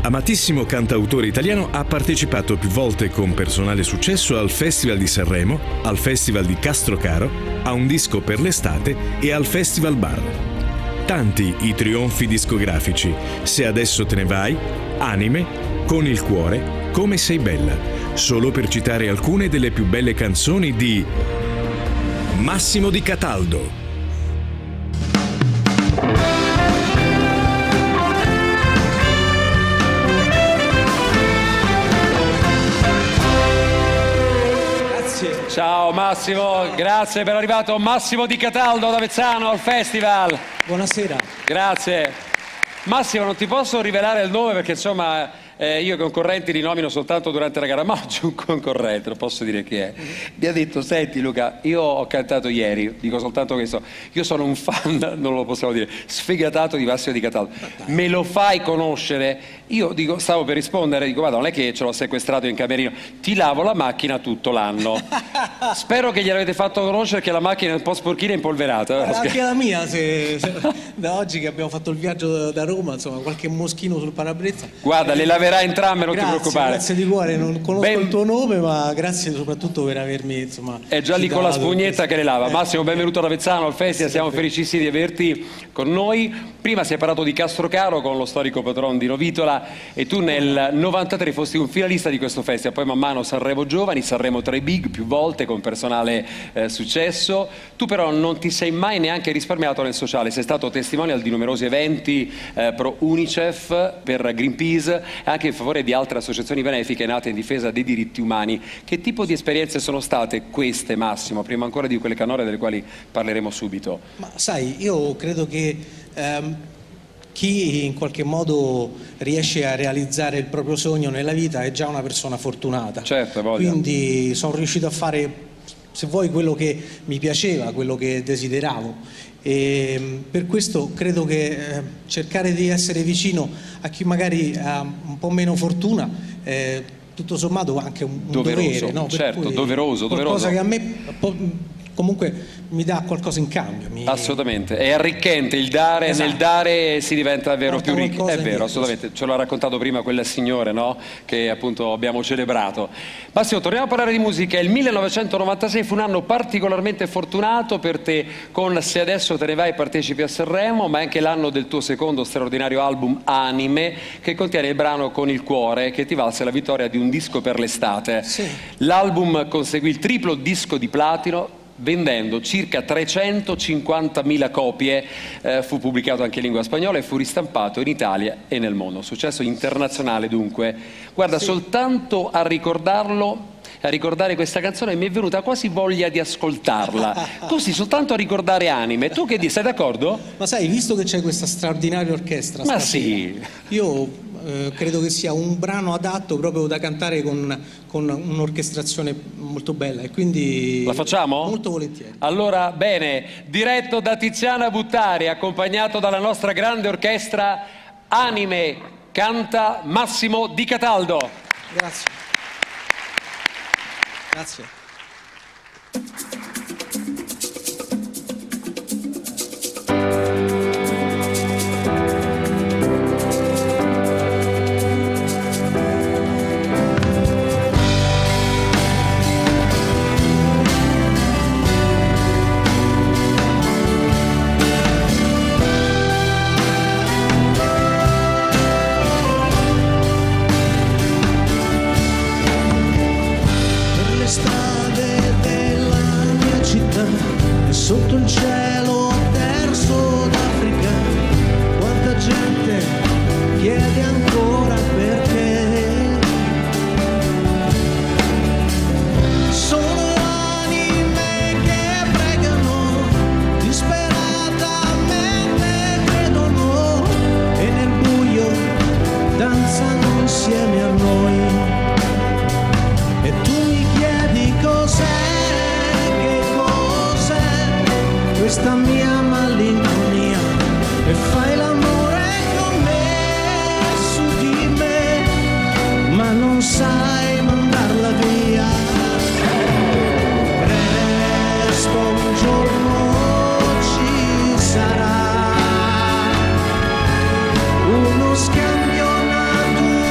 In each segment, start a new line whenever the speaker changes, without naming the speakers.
Amatissimo cantautore italiano, ha partecipato più volte con personale successo al Festival di Sanremo, al Festival di Castrocaro, a Un disco per l'estate e al Festival Bar. Tanti i trionfi discografici: Se adesso te ne vai, Anime, Con il cuore, Come sei bella, solo per citare alcune delle più belle canzoni di Massimo Di Cataldo.
Ciao Massimo, grazie per arrivato. Massimo Di Cataldo da Avezzano al festival.
Buonasera.
Grazie. Massimo, non ti posso rivelare il nome perché insomma io i concorrenti li nomino soltanto durante la gara, ma oggi un concorrente, lo posso dire chi è, mi ha detto: senti Luca, io ho cantato ieri, dico soltanto questo, io sono un fan, non lo possiamo dire, sfegatato di Massimo Di Cataldo, me lo fai conoscere? Io dico, stavo per rispondere, dico guarda, non è che ce l'ho sequestrato in camerino, ti lavo la macchina tutto l'anno. Spero che gliel'avete fatto conoscere, che la macchina è un po' sporchina e impolverata.
Anche la mia, da oggi che abbiamo fatto il viaggio da Roma, insomma, qualche moschino sul parabrezza.
Guarda, le laverà entrambe, non
grazie,
ti preoccupare.
Grazie di cuore, non conosco il tuo nome, ma grazie soprattutto per avermi, insomma,
è già lì con la spugnetta che le lava. Massimo, benvenuto ad Avezzano al festival, siamo felicissimi di averti con noi. Prima si è parlato di Castrocaro con lo storico patron di Novitola e tu nel 93 fosti un finalista di questo festival, poi man mano Sanremo Giovani, Sanremo tra i big più volte con personale successo. Tu però non ti sei mai neanche risparmiato nel sociale, sei stato testimonial di numerosi eventi pro Unicef, per Greenpeace e anche in favore di altre associazioni benefiche nate in difesa dei diritti umani. Che tipo di esperienze sono state queste, Massimo, prima ancora di quelle canore delle quali parleremo subito?
Ma sai, io credo che chi in qualche modo riesce a realizzare il proprio sogno nella vita è già una persona fortunata.
Certo, voglio.
Quindi sono riuscito a fare, se vuoi, quello che mi piaceva, quello che desideravo. E per questo credo che cercare di essere vicino a chi magari ha un po' meno fortuna è tutto sommato anche un dovere, no?
Certo, doveroso.
Qualcosa che a me comunque mi dà qualcosa in cambio.
Assolutamente, è arricchente il dare, esatto. Nel dare si diventa davvero più ricchi. È vero, assolutamente, ce l'ha raccontato prima quella signora, no? Che appunto abbiamo celebrato. Massimo, torniamo a parlare di musica. Il 1996 fu un anno particolarmente fortunato per te, con Se adesso te ne vai partecipi a Sanremo, ma è anche l'anno del tuo secondo straordinario album Anime, che contiene il brano Con il cuore, che ti valse la vittoria di Un disco per l'estate.
Sì.
L'album conseguì il triplo disco di platino, vendendo circa 350.000 copie, fu pubblicato anche in lingua spagnola e fu ristampato in Italia e nel mondo. Successo internazionale dunque. Guarda, sì. Soltanto a ricordarlo, a ricordare questa canzone mi è venuta quasi voglia di ascoltarla. Così, soltanto a ricordare Anime. Tu che dici, sei d'accordo?
Ma sai, visto che c'è questa straordinaria orchestra
ma
stasera,
sì,
io credo che sia un brano adatto proprio da cantare con un'orchestrazione molto bella e quindi
la facciamo?
Molto volentieri.
Allora, bene, diretto da Tiziana Buttari, accompagnato dalla nostra grande orchestra, Anime, canta Massimo Di Cataldo.
Grazie. Grazie.
Sotto il cielo terzo d'Africa, quanta gente chiede ancora perché. Sono anime che pregano, disperatamente credono, e nel buio danzano insieme a noi. E tu mi chiedi cos'è questa mia malinconia, e fai l'amore con me, su di me, ma non sai mandarla via. Presto un giorno ci sarà uno scambio naturale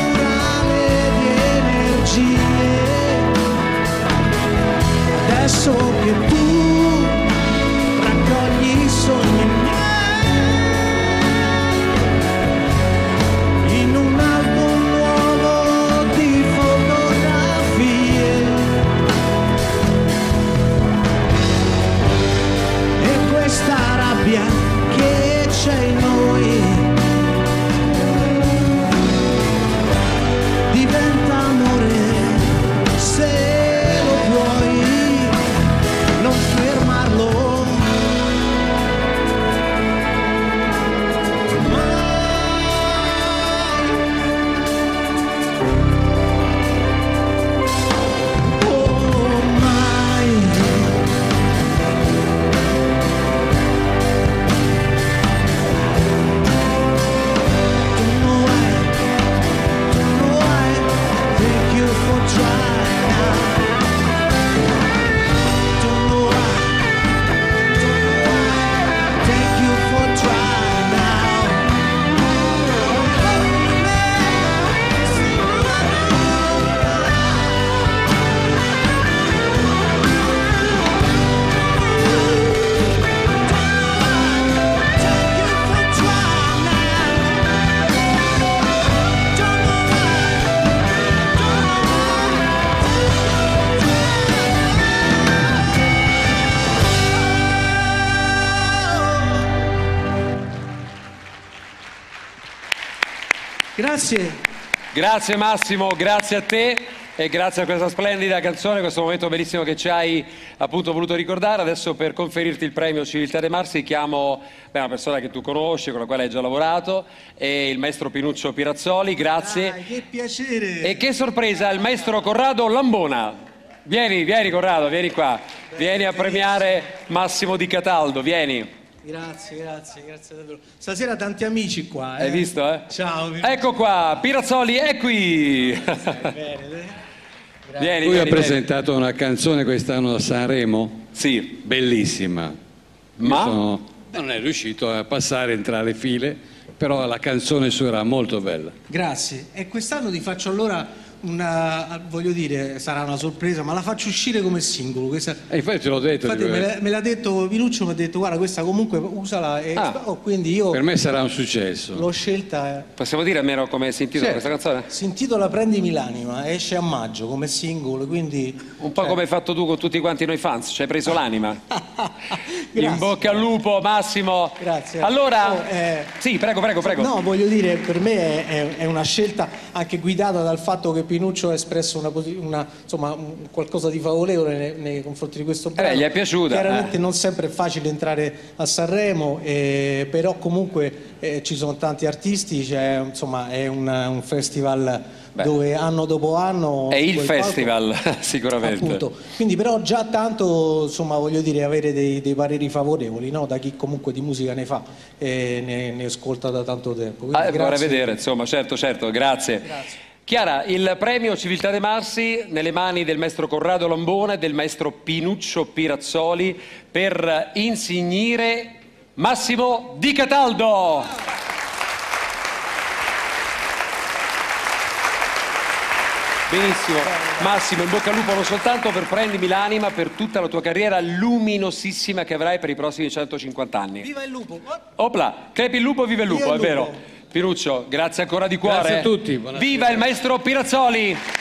Grazie.
Grazie Massimo, grazie a te e grazie a questa splendida canzone, questo momento bellissimo che ci hai appunto voluto ricordare. Adesso per conferirti il premio Civiltà dei Marsi chiamo una persona che tu conosci, con la quale hai già lavorato, è il maestro Pinuccio Pirazzoli, grazie.
Dai, che piacere.
E che sorpresa, il maestro Corrado Lambona. Vieni Corrado, vieni qua, vieni a premiare Massimo Di Cataldo, vieni.
Grazie davvero. Stasera tanti amici qua.
Hai visto, eh?
Ciao.
Ecco qua, Pirazzoli è qui. Vieni,
Lui ha presentato una canzone quest'anno a Sanremo?
Sì.
Bellissima.
Ma?
Non è riuscito a passare tra le file, però la canzone sua era molto bella.
Grazie. E quest'anno ti faccio allora voglio dire, sarà una sorpresa, ma la faccio uscire come singolo. Questa...
E infatti te l'ho detto.
Infatti me l'ha detto Pinuccio, mi ha detto guarda questa comunque usala e quindi io
per me sarà un successo.
l'ho scelta.
Possiamo dire almeno come si intitola questa canzone?
Si intitola Prendimi l'anima, esce a maggio come singolo, quindi...
Un po' come hai fatto tu con tutti quanti noi fans, ci hai preso l'anima. In bocca al lupo Massimo.
Grazie.
Allora, sì, prego.
No, voglio dire, per me è una scelta anche guidata dal fatto che Pinuccio ha espresso insomma, qualcosa di favorevole nei confronti di questo brano.
Gli è piaciuta.
Chiaramente non sempre è facile entrare a Sanremo, però comunque ci sono tanti artisti, insomma, è un festival dove anno dopo anno...
È il festival, sicuramente.
Appunto. Quindi però già tanto, insomma, voglio dire, avere dei pareri favorevoli, no? Da chi comunque di musica ne fa e ne ascolta da tanto tempo.
Vorrei vedere, insomma, certo, grazie. Chiara, il premio Civiltà dei Marsi nelle mani del maestro Corrado Lambona e del maestro Pinuccio Pirazzoli per insignire Massimo Di Cataldo. Benissimo, Massimo, in bocca al lupo non soltanto per Prendimi l'anima, per tutta la tua carriera luminosissima che avrai per i prossimi 150 anni.
Viva il lupo!
Opla, crepi il lupo, viva il lupo, è vero. Pinuccio, grazie ancora di cuore.
Grazie a tutti. Buonasera.
Viva il maestro Pirazzoli!